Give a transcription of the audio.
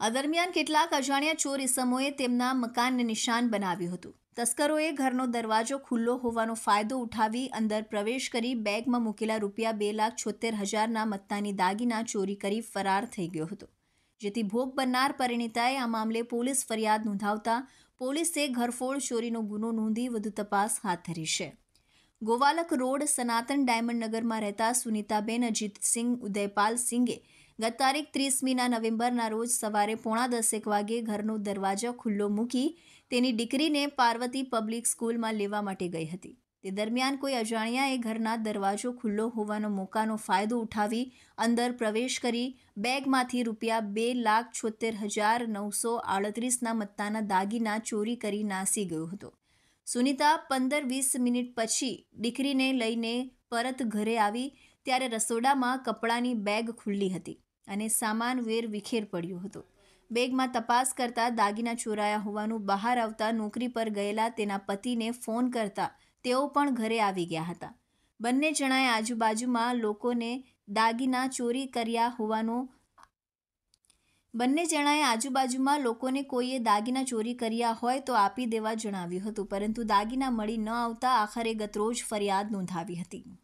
આ દરમિયાન કેટલાક અજાણ્યા ચોર ઇસમોએ તેમના મકાનને નિશાન બનાવ્યું હતું. તસ્કરોએ ઘરનો દરવાજો ખુલ્લો હોવાનો ફાયદો ઉઠાવી અંદર પ્રવેશ કરી બેગમાં મૂકેલા રૂપિયા 2,76,000ના મત્તાની દાગીના ચોરી કરી ફરાર થઈ ગયો હતો. જેથી ભોગ બનનાર પરિણીતાએ આ મામલે પોલીસ ફરિયાદ નોંધાવતા પોલીસે ઘરફોડ ચોરીનો ગુનો નોંધી વધુ તપાસ હાથ ધરી છે. ગોવાલક રોડ સનાતન ડાયમંડ નગરમાં રહેતા સુનીતાબેન અજીતસિંહ ઉદયપાલસિંગે ગત તારીખ 30મી નવેમ્બરના રોજ સવારે 9:45 વાગે ઘરનો દરવાજો ખુલ્લો મૂકી તેની દીકરીને પાર્વતી પબ્લિક સ્કૂલમાં લેવા માટે ગઈ હતી. તે દરમિયાન કોઈ અજાણ્યાએ ઘરના દરવાજો ખુલ્લો હોવાનો મોકાનો ફાયદો ઉઠાવી અંદર પ્રવેશ કરી બેગમાંથી રૂપિયા 2,76,938ના મત્તાના દાગીના ચોરી કરી નાસી ગયો હતો. સુનીતા 15-20 મિનિટ પછી દીકરીને લઈને પરત ઘરે આવી ત્યારે રસોડામાં કપડાની બેગ ખુલ્લી હતી અને સામાન વિખેર પડ્યો હતો. બેગમાં તપાસ કરતા દાગીના ચોરાયા હોવાનું બહાર આવતા નોકરી પર ગયેલા તેના પતિને ફોન કરતા તેઓ પણ ઘરે આવી ગયા હતા. બંને જણાએ આજુબાજુમાં લોકોને દાગીના ચોરી કર્યા હોવાનું લોકોને કોઈએ દાગીના ચોરી કર્યા હોય તો આપી દેવા જણાવ્યું હતું, પરંતુ દાગીના મળી ન આવતા આખરે ગતરોજ ફરિયાદ નોંધાવી હતી.